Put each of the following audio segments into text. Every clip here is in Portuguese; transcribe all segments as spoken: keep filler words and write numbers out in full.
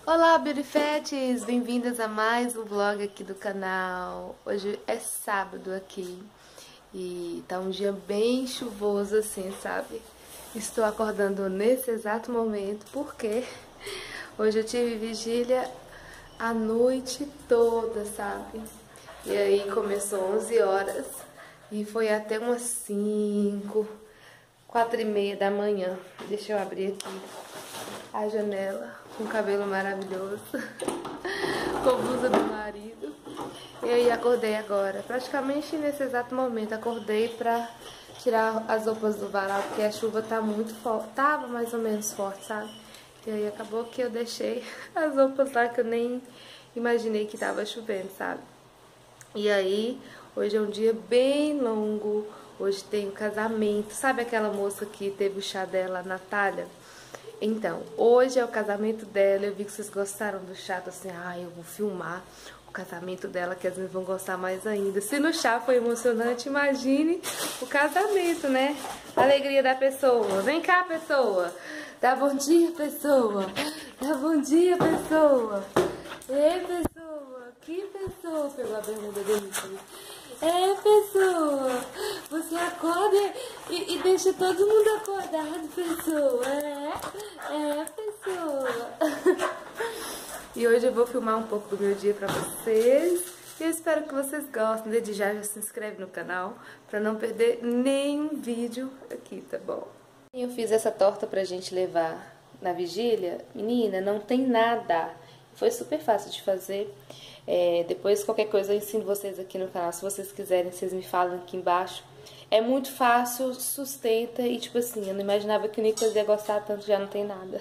Olá, Beautyfetes! Bem-vindas a mais um vlog aqui do canal. Hoje é sábado aqui e tá um dia bem chuvoso assim, sabe? Estou acordando nesse exato momento porque hoje eu tive vigília a noite toda, sabe? E aí começou onze horas e foi até umas cinco, quatro e meia da manhã. Deixa eu abrir aqui a janela com o cabelo maravilhoso, com a blusa do marido. E aí acordei agora, praticamente nesse exato momento, acordei pra tirar as roupas do varal, porque a chuva tá muito forte, tava mais ou menos forte, sabe? E aí acabou que eu deixei as roupas lá que eu nem imaginei que tava chovendo, sabe? E aí, hoje é um dia bem longo, hoje tem o casamento, sabe aquela moça que teve o chá dela, a Natália? Então, hoje é o casamento dela, eu vi que vocês gostaram do chá, tô assim, ah, eu vou filmar o casamento dela, que as meninas vão gostar mais ainda. Se no chá foi emocionante, imagine o casamento, né? A alegria da pessoa. Vem cá, pessoa. Dá bom dia, pessoa. Dá bom dia, pessoa. Ei, pessoa. Que pessoa? Pegou a bermuda dele. É, pessoa, você acorda e, e deixa todo mundo acordado, pessoa. É, é, pessoa. E hoje eu vou filmar um pouco do meu dia pra vocês. E eu espero que vocês gostem. Desde já, já se inscreve no canal pra não perder nenhum vídeo aqui, tá bom? Eu fiz essa torta pra gente levar na vigília. Menina, não tem nada. Foi super fácil de fazer. É, depois, qualquer coisa, eu ensino vocês aqui no canal. Se vocês quiserem, vocês me falam aqui embaixo. É muito fácil, sustenta e, tipo assim, eu não imaginava que o Nicolas ia gostar tanto, já não tem nada.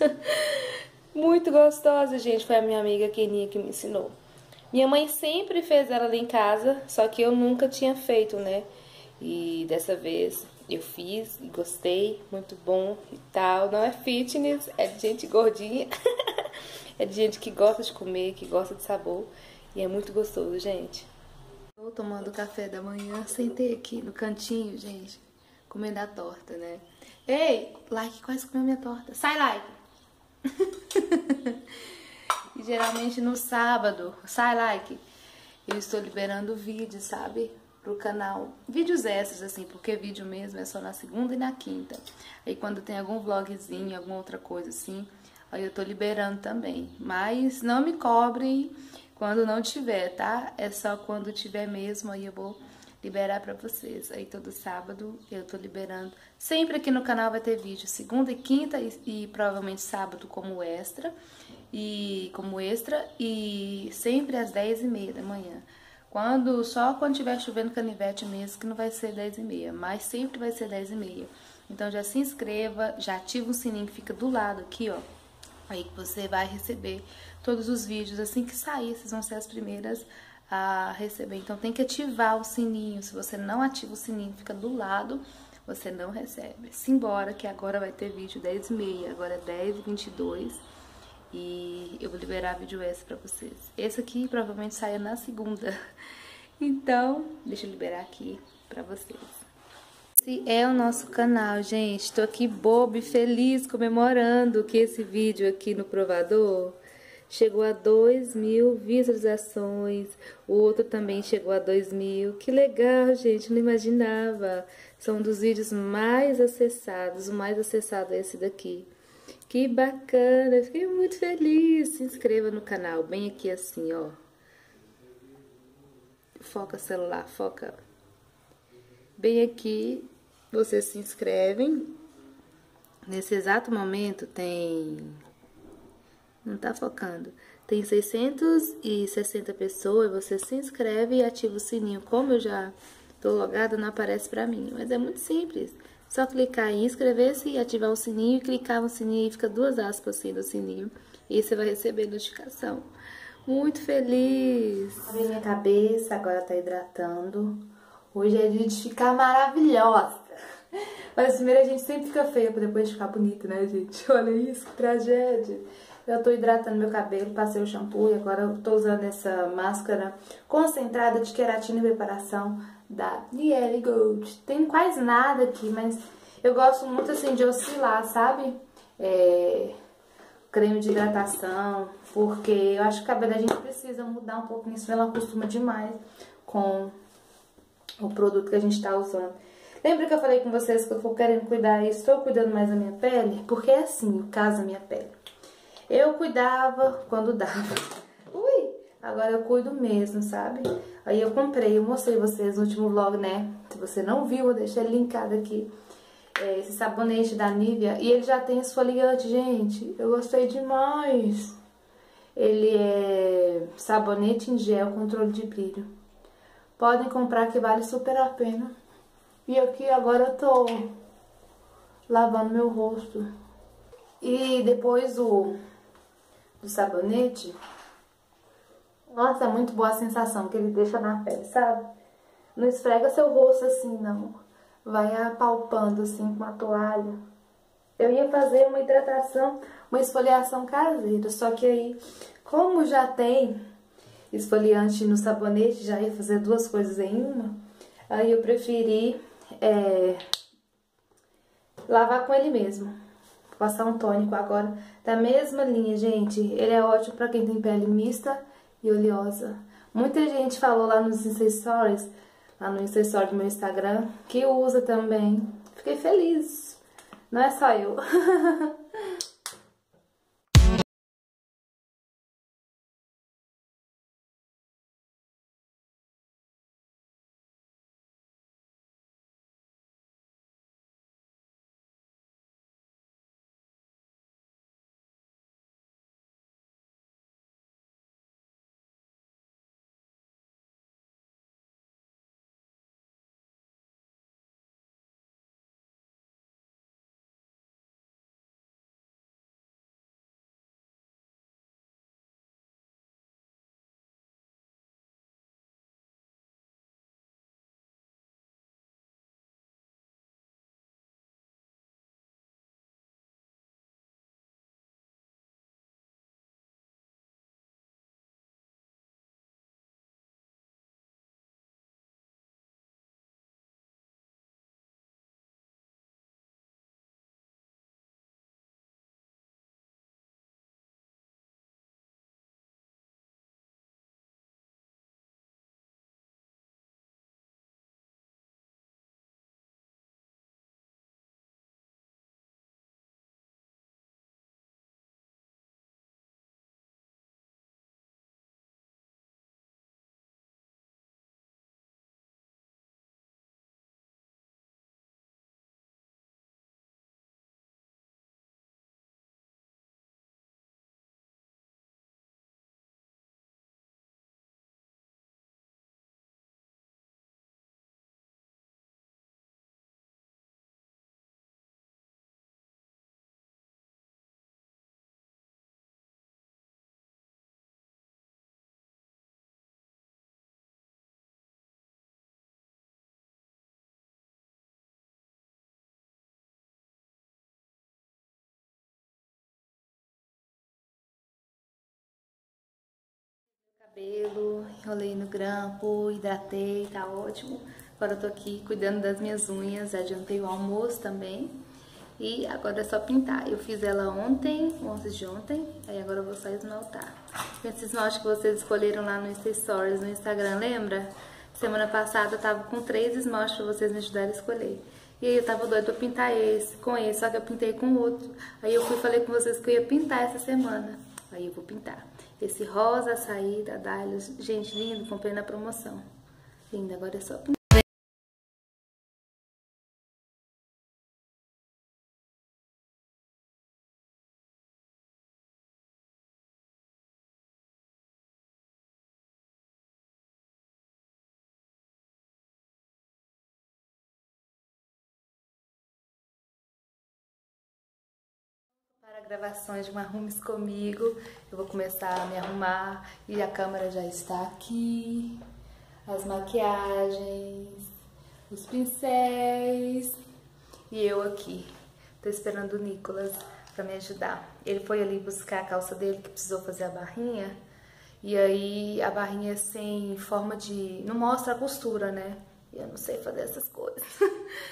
Muito gostosa, gente. Foi a minha amiga Keninha que me ensinou. Minha mãe sempre fez ela lá em casa, só que eu nunca tinha feito, né? E dessa vez eu fiz e gostei, muito bom e tal. Não é fitness, é de gente gordinha. É de gente que gosta de comer, que gosta de sabor. E é muito gostoso, gente. Estou tomando café da manhã, sentei aqui no cantinho, gente, comendo a torta, né? Ei, like quase comeu minha torta. Sai, like! E geralmente no sábado, sai, like, eu estou liberando vídeos, sabe? Pro canal. Vídeos extras, assim, porque vídeo mesmo é só na segunda e na quinta. Aí quando tem algum vlogzinho, alguma outra coisa assim, aí eu tô liberando também. Mas não me cobrem quando não tiver, tá? É só quando tiver mesmo, aí eu vou liberar pra vocês. Aí todo sábado eu tô liberando. Sempre aqui no canal vai ter vídeo, segunda e quinta e, e provavelmente sábado como extra. E como extra e sempre às dez e meia da manhã. Quando, só quando tiver chovendo canivete mesmo, que não vai ser dez e meia, mas sempre vai ser dez e meia. Então já se inscreva, já ativa o sininho que fica do lado aqui, ó. Aí que você vai receber todos os vídeos, assim que sair, vocês vão ser as primeiras a receber. Então tem que ativar o sininho, se você não ativa o sininho, fica do lado, você não recebe. Simbora, que agora vai ter vídeo dez e meia, agora é dez e vinte e dois. E eu vou liberar vídeo extra pra vocês. Esse aqui provavelmente saia na segunda. Então, deixa eu liberar aqui pra vocês. Esse é o nosso canal, gente. Tô aqui boba e feliz comemorando que esse vídeo aqui no provador chegou a dois mil visualizações. O outro também chegou a dois mil. Que legal, gente. Não imaginava. São um dos vídeos mais acessados. O mais acessado é esse daqui. Que bacana, fiquei muito feliz. Se inscreva no canal, bem aqui assim, ó. Foca celular, foca. Bem aqui, vocês se inscrevem. Nesse exato momento tem... Não tá focando. Tem seiscentas e sessenta pessoas, você se inscreve e ativa o sininho. Como eu já tô logada, não aparece pra mim, mas é muito simples. Só clicar em inscrever-se e ativar o sininho, e clicar no sininho e fica duas aspas assim no sininho. E você vai receber notificação. Muito feliz! Lavei minha cabeça, agora tá hidratando. Hoje é dia de ficar maravilhosa. Mas primeiro a gente sempre fica feia pra depois ficar bonita, né, gente? Olha isso, que tragédia! Eu tô hidratando meu cabelo, passei o shampoo e agora eu tô usando essa máscara concentrada de queratina e preparação da Niele Gold. Tem quase nada aqui, mas eu gosto muito assim de oscilar, sabe? É... creme de hidratação, porque eu acho que o cabelo a gente precisa mudar um pouco nisso, ela acostuma demais com o produto que a gente tá usando. Lembra que eu falei com vocês que eu tô querendo cuidar e estou cuidando mais da minha pele? Porque é assim, o caso da minha pele. Eu cuidava quando dava. Ui! Agora eu cuido mesmo, sabe? Aí eu comprei, eu mostrei vocês no último vlog, né? Se você não viu, eu deixei ele linkado aqui. É, esse sabonete da Nivea. E ele já tem esfoliante, gente. Eu gostei demais. Ele é sabonete em gel, controle de brilho. Podem comprar que vale super a pena. E aqui agora eu tô lavando meu rosto. E depois o do sabonete, nossa, é muito boa a sensação que ele deixa na pele, sabe? Não esfrega seu rosto assim, não. Vai apalpando assim com a toalha. Eu ia fazer uma hidratação, uma esfoliação caseira, só que aí, como já tem esfoliante no sabonete, já ia fazer duas coisas em uma, aí eu preferi é, lavar com ele mesmo. Vou passar um tônico agora da mesma linha, gente. Ele é ótimo pra quem tem pele mista e oleosa. Muita gente falou lá nos Insta Stories, lá no Insta Stories do meu Instagram, que usa também. Fiquei feliz. Não é só eu. Cabelo, enrolei no grampo, hidratei, tá ótimo. Agora eu tô aqui cuidando das minhas unhas, adiantei o almoço também. E agora é só pintar. Eu fiz ela ontem, antes de ontem, aí agora eu vou só esmaltar. Esse esmalte que vocês escolheram lá no Insta Stories, no Instagram, lembra? Semana passada eu tava com três esmaltes pra vocês me ajudarem a escolher. E aí eu tava doida pra pintar esse, com esse, só que eu pintei com outro. Aí eu fui falei com vocês que eu ia pintar essa semana. Aí eu vou pintar. Esse rosa açaí da Dylos, gente, lindo, comprei na promoção. Lindo, agora é só pintar. Para gravações de um Arrume-se Comigo, eu vou começar a me arrumar e a câmera já está aqui. As maquiagens, os pincéis e eu aqui. Tô esperando o Nicolas pra me ajudar. Ele foi ali buscar a calça dele que precisou fazer a barrinha. E aí a barrinha é sem forma de... não mostra a costura, né? E eu não sei fazer essas coisas.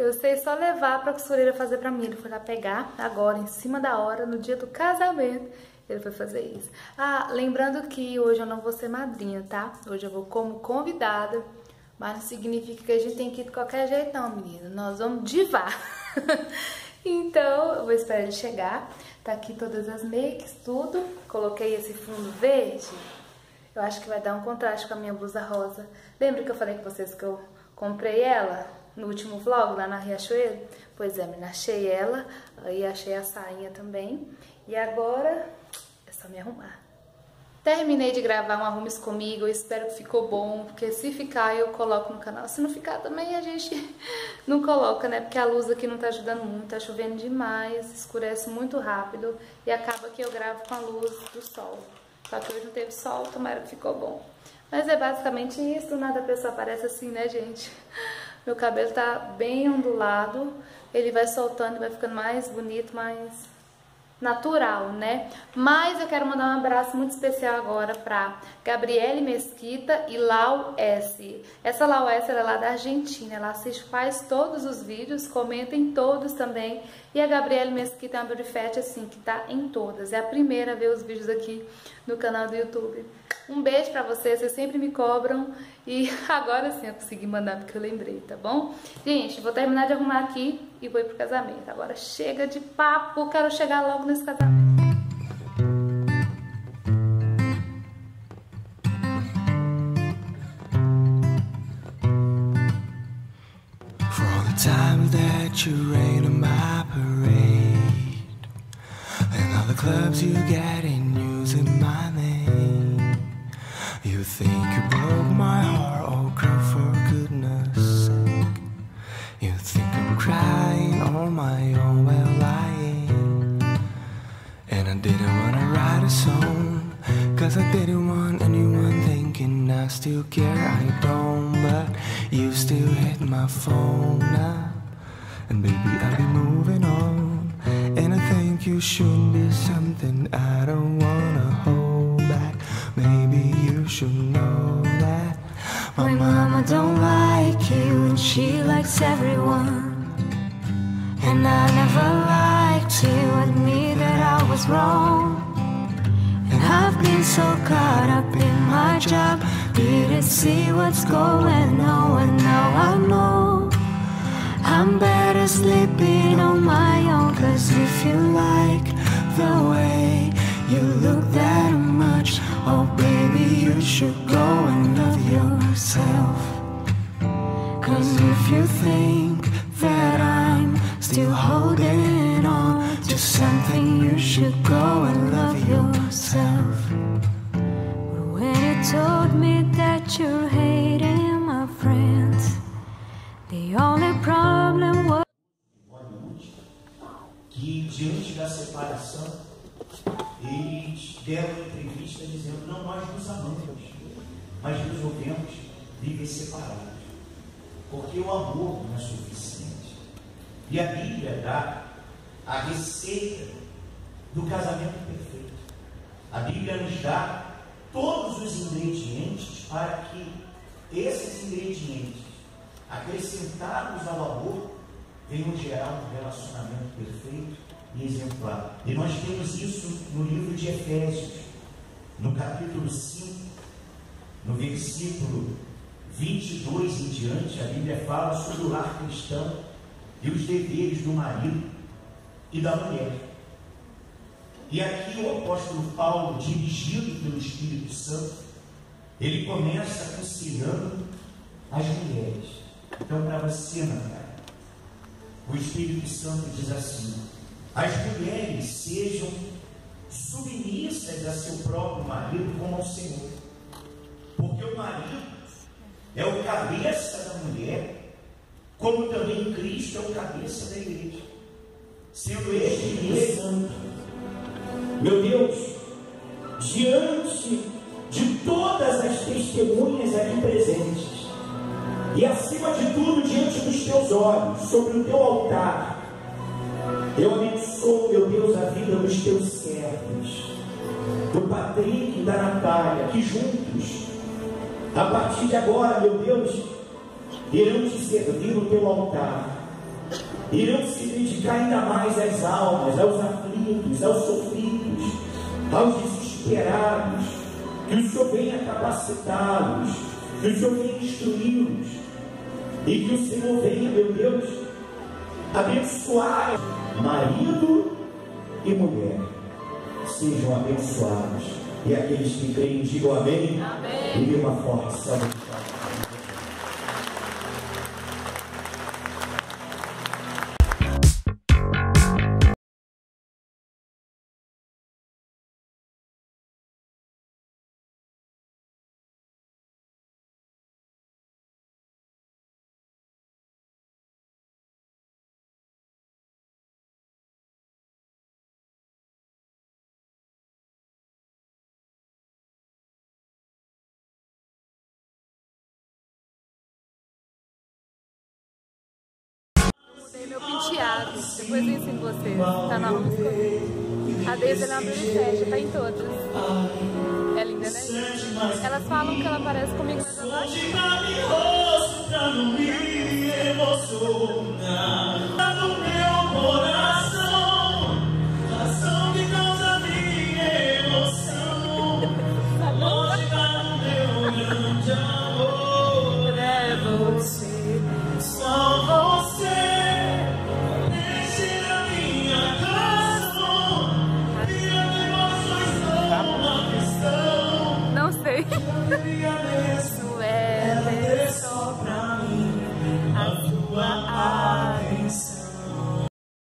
Eu sei só levar pra costureira fazer pra mim. Ele foi lá pegar agora, em cima da hora, no dia do casamento. Ele foi fazer isso. Ah, lembrando que hoje eu não vou ser madrinha, tá? Hoje eu vou como convidada. Mas não significa que a gente tem que ir de qualquer jeito não, menina. Nós vamos divar. Então, eu vou esperar ele chegar. Tá aqui todas as makes, tudo. Coloquei esse fundo verde. Eu acho que vai dar um contraste com a minha blusa rosa. Lembra que eu falei com vocês que eu comprei ela no último vlog, lá na Riachuelo? Pois é, menina, achei ela. Aí achei a sainha também. E agora é só me arrumar. Terminei de gravar um Arrume-se Comigo, eu espero que ficou bom, porque se ficar eu coloco no canal, se não ficar também a gente não coloca, né, porque a luz aqui não tá ajudando muito, tá chovendo demais, escurece muito rápido e acaba que eu gravo com a luz do sol, só que hoje não teve sol, tomara que ficou bom. Mas é basicamente isso, nada a pessoa aparece assim, né, gente? Meu cabelo tá bem ondulado, ele vai soltando e vai ficando mais bonito, mais natural, né? Mas eu quero mandar um abraço muito especial agora pra Gabriele Mesquita e Lau S. Essa Lau S, ela é lá da Argentina, ela assiste, faz todos os vídeos, comenta em todos também. E a Gabriele Mesquita é uma beauty assim, que tá em todas. É a primeira a ver os vídeos aqui no canal do YouTube. Um beijo pra vocês, vocês sempre me cobram. E agora sim eu consegui mandar porque eu lembrei, tá bom? Gente, vou terminar de arrumar aqui e vou ir pro casamento. Agora chega de papo, quero chegar logo nesse casamento. For all the times that you rain on my parade, and all the clubs you get in using my name. You think you broke my heart, oh girl, for goodness sake. You think I'm crying on my own, well I ain't. And I didn't wanna write a song, cause I didn't want anyone thinking I still care. I don't, but you still hit my phone now. And baby, I'll be moving on, and I think you should be something I don't wanna hold back. Maybe you should know that my mama don't like you and she likes everyone. And I never liked to admit that I was wrong. And I've been so caught up in my job, didn't see what's going on. And now I know I'm better sleeping on my own. Cause if you like the way you look that much, oh baby, you should go and love yourself. Cause if you think that I'm still holding on to something, you should go and love yourself. When you told me that you're hating my friends, the only problem was que diante da separação eles deram entrevista dizendo: não, nós nos amamos, mas resolvemos viver separados, porque o amor não é suficiente. E a Bíblia dá a receita do casamento perfeito. A Bíblia nos dá todos os ingredientes para que esses ingredientes, acrescentados ao amor, venham gerar um relacionamento perfeito e exemplar. E nós temos isso no livro de Efésios, no capítulo cinco, no versículo vinte e dois em diante. A Bíblia fala sobre o lar cristão e os deveres do marido e da mulher. E aqui o apóstolo Paulo, dirigido pelo Espírito Santo, ele começa aconselhando as mulheres. Então, para você, Natália, o Espírito Santo diz assim: as mulheres sejam submissas a seu próprio marido como ao Senhor, porque o marido é o cabeça da mulher, como também Cristo é o cabeça da igreja, sendo este santo. Meu Deus, diante de todas as testemunhas aqui presentes, e acima de tudo diante dos teus olhos, sobre o teu altar, eu abençoo, meu Deus, a vida dos teus servos, do Patrick e da Natália, que juntos, a partir de agora, meu Deus, irão te servir no teu altar. irão se dedicar ainda mais às almas, aos aflitos, aos sofridos, aos desesperados. Que o Senhor venha capacitá-los, que o Senhor venha instruí-los, e que o Senhor venha, meu Deus, abençoar marido e mulher. Sejam abençoados. E aqueles que creem, digam amém. Amém. E dê uma forte salva de palmas. Meu penteado, depois eu ensino vocês, tá na música. A Daisy ela abre e fecha, tá em todas. É linda, né? Elas falam que ela parece comigo, mas eu gosto. Isso é só pra mim, a tua atenção.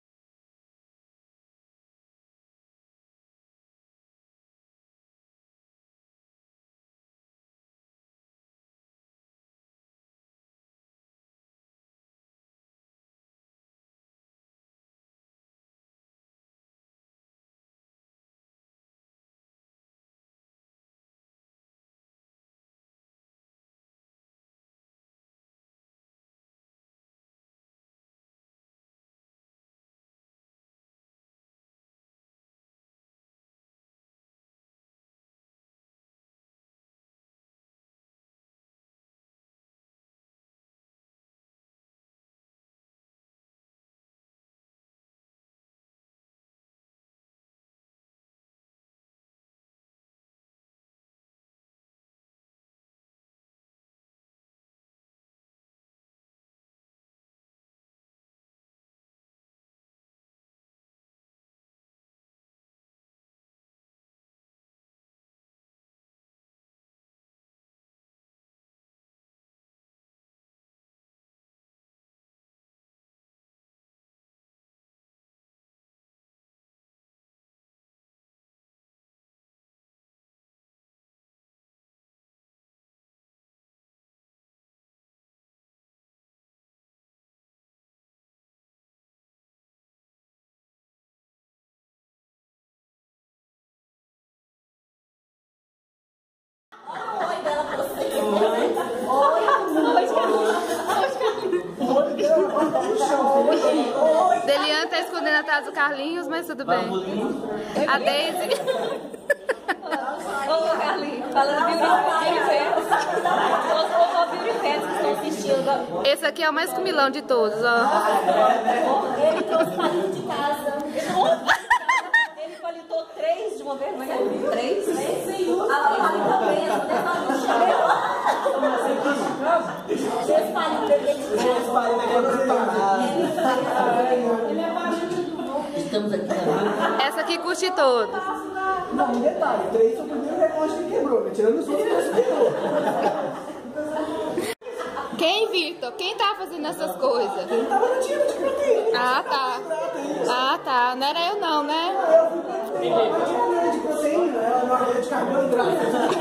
Delian tá escondendo atrás do Carlinhos, mas tudo bem. A Daisy. Ô, Carlinhos, falando de Beauty Pets que estão assistindo. Esse aqui é o mais comilão de todos, ó. Ele trouxe palito de casa. Ele palitou três de uma vez, mas é três? Três em um. A palitou bem, essa palito de chão. Esse palito bebê de casa. Esse palito é preparado. Ele é baixo. Estamos aqui na Essa aqui curte todos. Não, um detalhe, três foi o primeiro recorde que quebrou, mas tirando os outros, não superou. Quem, Victor? Quem tá fazendo essas coisas? Ele tava no time de proteína. Ah, tá. Ah, tá. Não era eu não, né? Eu fui de proteína, ela não era de carboidrato.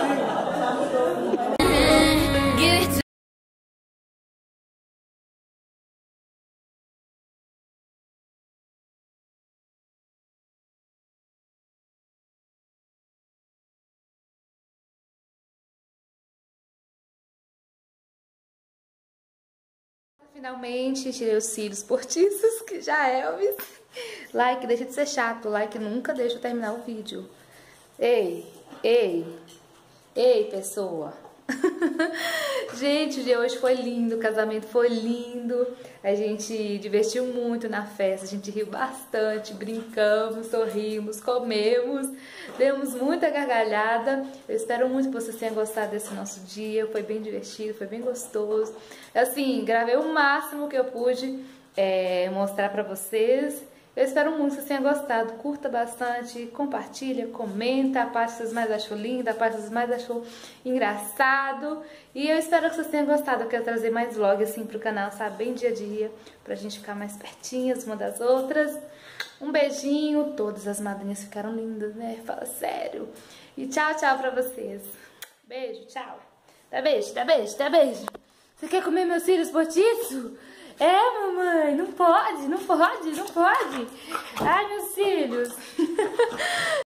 Finalmente tirei os cílios postiços, que já é, Elvis. Like, deixa de ser chato. Like nunca deixa eu terminar o vídeo. Ei, ei, ei, pessoa. Gente, o dia hoje foi lindo, o casamento foi lindo. A gente divertiu muito na festa, a gente riu bastante, brincamos, sorrimos, comemos, demos muita gargalhada. Eu espero muito que vocês tenham gostado desse nosso dia, foi bem divertido, foi bem gostoso. Assim, gravei o máximo que eu pude é, mostrar pra vocês. Eu espero muito que vocês tenham gostado, curta bastante, compartilha, comenta a parte que vocês mais achou linda, a parte que vocês mais achou engraçado. E eu espero que vocês tenham gostado, eu quero trazer mais vlogs assim pro canal, sabe, bem dia a dia, pra gente ficar mais pertinhas uma das outras. Um beijinho, todas as madrinhas ficaram lindas, né, fala sério. E tchau, tchau pra vocês. Beijo, tchau. Dá beijo, dá beijo, dá beijo. Você quer comer meus cílios postiços? É, mamãe, não pode, não pode, não pode. Ai, meus cílios.